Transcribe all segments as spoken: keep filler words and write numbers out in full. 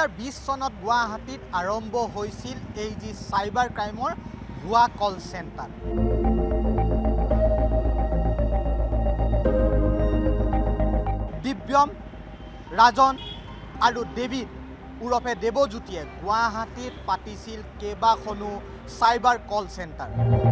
দুহেজাৰ বিশ চনত গুৱাহাটীত আৰম্ভ হৈছিল এই যি চাইবাৰ ক্ৰাইমৰ ভুৱা কল চেণ্টাৰ। দিব্যম, ৰাজন আৰু দেৱীত ওৰফে দেৱজ্যোতিয়ে গুৱাহাটীত পাতিছিল কেইবাখনো চাইবাৰ কল চেণ্টাৰ।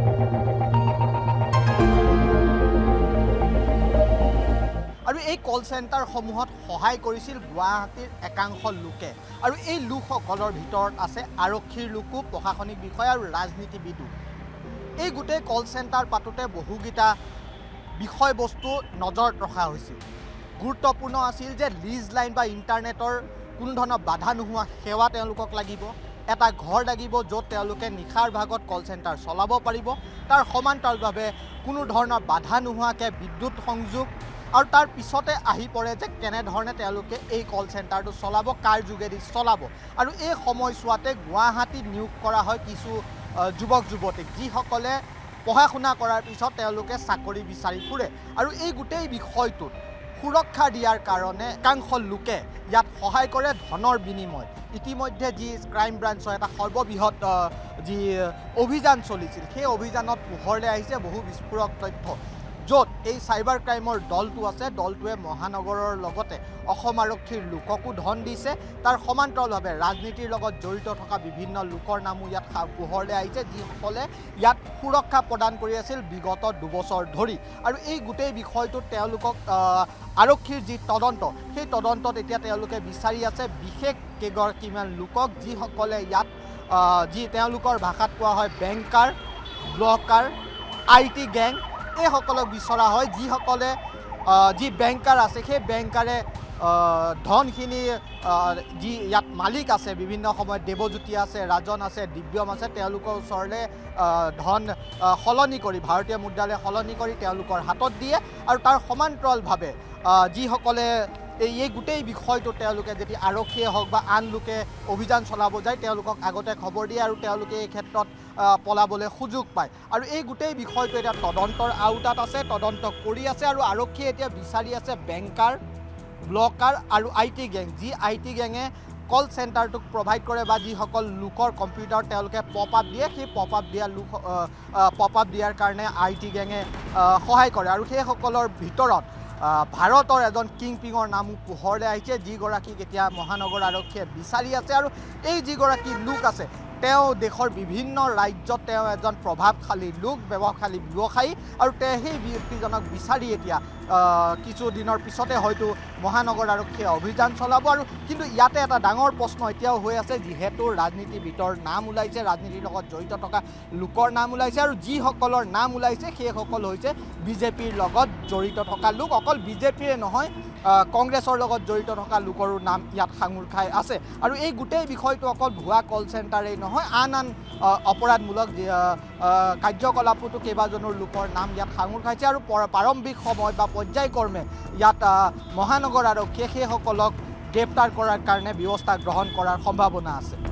আৰু এই কল চেণ্টাৰসমূহত সহায় কৰিছিল গুৱাহাটীৰ একাংশ লোকে। আৰু এই লোকসকলৰ ভিতৰত আছে আৰক্ষীৰ লোকো, প্ৰশাসনিক বিষয়া আৰু ৰাজনীতিবিদো। এই গোটেই কল চেণ্টাৰ পাতোতে বহুকেইটা বিষয়বস্তু নজৰত ৰখা হৈছিল। গুৰুত্বপূৰ্ণ আছিল যে লিজ লাইন বা ইণ্টাৰনেটৰ কোনো ধৰণৰ বাধা নোহোৱা সেৱা তেওঁলোকক লাগিব, এটা ঘৰ লাগিব য'ত তেওঁলোকে নিশাৰ ভাগত কল চেণ্টাৰ চলাব পাৰিব, তাৰ সমান্তৰালভাৱে কোনো ধৰণৰ বাধা নোহোৱাকৈ বিদ্যুৎ সংযোগ, আৰু তাৰ পিছতে আহি পৰে যে কেনেধৰণে তেওঁলোকে এই কল চেণ্টাৰটো চলাব, কাৰ যোগেদি চলাব। আৰু এই সময়ছোৱাতে গুৱাহাটীত নিয়োগ কৰা হয় কিছু যুৱক যুৱতীক, যিসকলে পঢ়া শুনা কৰাৰ পিছত তেওঁলোকে চাকৰি বিচাৰি ফুৰে। আৰু এই গোটেই বিষয়টোত সুৰক্ষা দিয়াৰ কাৰণে একাংশ লোকে ইয়াত সহায় কৰে ধনৰ বিনিময়। ইতিমধ্যে যি ক্ৰাইম ব্ৰাঞ্চৰ এটা সৰ্ববৃহৎ যি অভিযান চলিছিল, সেই অভিযানত পোহৰলৈ আহিছে বহু বিস্ফোৰক তথ্য, য'ত এই চাইবাৰ ক্ৰাইমৰ দলটো আছে, দলটোৱে মহানগৰৰ লগতে অসম আৰক্ষীৰ লোককো ধন দিছে। তাৰ সমান্তৰালভাৱে ৰাজনীতিৰ লগত জড়িত থকা বিভিন্ন লোকৰ নামো ইয়াত পোহৰলৈ আহিছে, যিসকলে ইয়াত সুৰক্ষা প্ৰদান কৰি আছিল বিগত দুবছৰ ধৰি। আৰু এই গোটেই বিষয়টোত তেওঁলোকক আৰক্ষীৰ যি তদন্ত, সেই তদন্তত এতিয়া তেওঁলোকে বিচাৰি আছে বিশেষ কেইগৰাকীমান লোকক, যিসকলে ইয়াত যি তেওঁলোকৰ ভাষাত কোৱা হয় banker, blocker, I T gang, এইসকলক বিচৰা হয়, যিসকলে যি বেংকাৰ আছে সেই বেংকাৰে ধনখিনি যি ইয়াত মালিক আছে, বিভিন্ন সময়ত দেৱজ্যোতি আছে, ৰাজন আছে, দিব্যম আছে, তেওঁলোকৰ ওচৰলৈ ধন সলনি কৰি ভাৰতীয় মুদ্ৰালৈ সলনি কৰি তেওঁলোকৰ হাতত দিয়ে। আৰু তাৰ সমান্তৰালভাৱে যিসকলে এই এই গোটেই বিষয়টো তেওঁলোকে যদি আৰক্ষীয়ে হওক বা আন লোকে অভিযান চলাব যায়, তেওঁলোকক আগতে খবৰ দিয়ে আৰু তেওঁলোকে এই ক্ষেত্ৰত পলাবলৈ সুযোগ পায়। আৰু এই গোটেই বিষয়টো এতিয়া তদন্তৰ আওতাত আছে, তদন্ত কৰি আছে। আৰু আৰক্ষীয়ে এতিয়া বিচাৰি আছে বেংকাৰ, ব্লকাৰ আৰু আই টি গেং, যি আই টি গেঙে কল চেণ্টাৰটোক প্ৰভাইড কৰে বা যিসকল লোকৰ কম্পিউটাৰ তেওঁলোকে পপ আপ দিয়ে, সেই পপ আপ দিয়া লোক পপ আপ দিয়াৰ কাৰণে আই টি গেঙে সহায় কৰে। আৰু সেইসকলৰ ভিতৰত ভাৰতৰ এজন কিং পিঙৰ নামো পোহৰলৈ আহিছে, যিগৰাকীক এতিয়া মহানগৰ আৰক্ষীয়ে বিচাৰি আছে। আৰু এই যিগৰাকী লোক আছে, তেওঁ দেশৰ বিভিন্ন ৰাজ্যত তেওঁ এজন প্ৰভাৱশালী লোক, ব্যৱসায়ী ব্যৱসায়ী। আৰু তেওঁ সেই ব্যক্তিজনক বিচাৰি এতিয়া কিছুদিনৰ পিছতে হয়তো মহানগৰ আৰক্ষীয়ে অভিযান চলাব। আৰু কিন্তু ইয়াতে এটা ডাঙৰ প্ৰশ্ন এতিয়াও হৈ আছে, যিহেতু ৰাজনীতিবিদৰ নাম ওলাইছে, ৰাজনীতিৰ লগত জড়িত থকা লোকৰ নাম ওলাইছে, আৰু যিসকলৰ নাম ওলাইছে সেইসকল হৈছে বিজেপিৰ লগত জড়িত থকা লোক। অকল বিজেপিৰে নহয়, কংগ্ৰেছৰ লগত জড়িত থকা লোকৰো নাম ইয়াত সাঙুৰ খাই আছে। আৰু এই গোটেই বিষয়টো অকল ভুৱা কল চেণ্টাৰেই নহয়, আন আন অপৰাধমূলক কাৰ্যকলাপতো কেইবাজনৰ লোকৰ নাম ইয়াত সাঙুৰ খাইছে। আৰু প্ৰাৰম্ভিক সময় বা পৰ্যায়ক্ৰমে ইয়াত মহানগৰ আৰক্ষীয়ে সেইসকলক গ্ৰেপ্তাৰ কৰাৰ কাৰণে ব্যৱস্থা গ্ৰহণ কৰাৰ সম্ভাৱনা আছে।